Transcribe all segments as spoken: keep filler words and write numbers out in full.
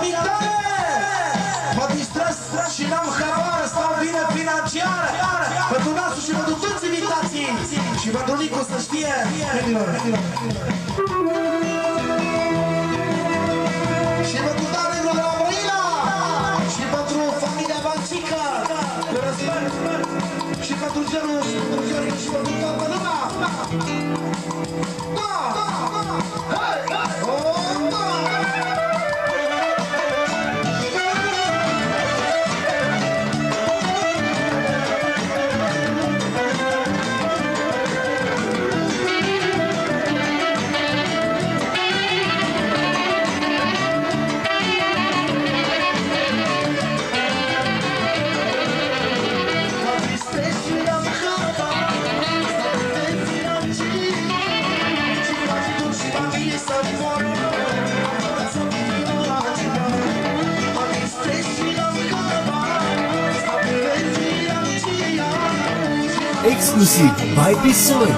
tare! Mă distrez și n-am haramară, stau bine financiară. Pentru nasul și pentru toți invitații. Și pentru Nicu să știe. Și pentru Dani de la Brăila. Și pentru familia Bancică. Și pentru Genu, și pentru Gheorghe, și pentru toată lumea. Da! Hei! Oh, da! Exclusiv by Pisoi.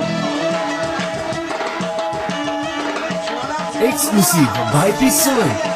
Exclusiv by Pisoi.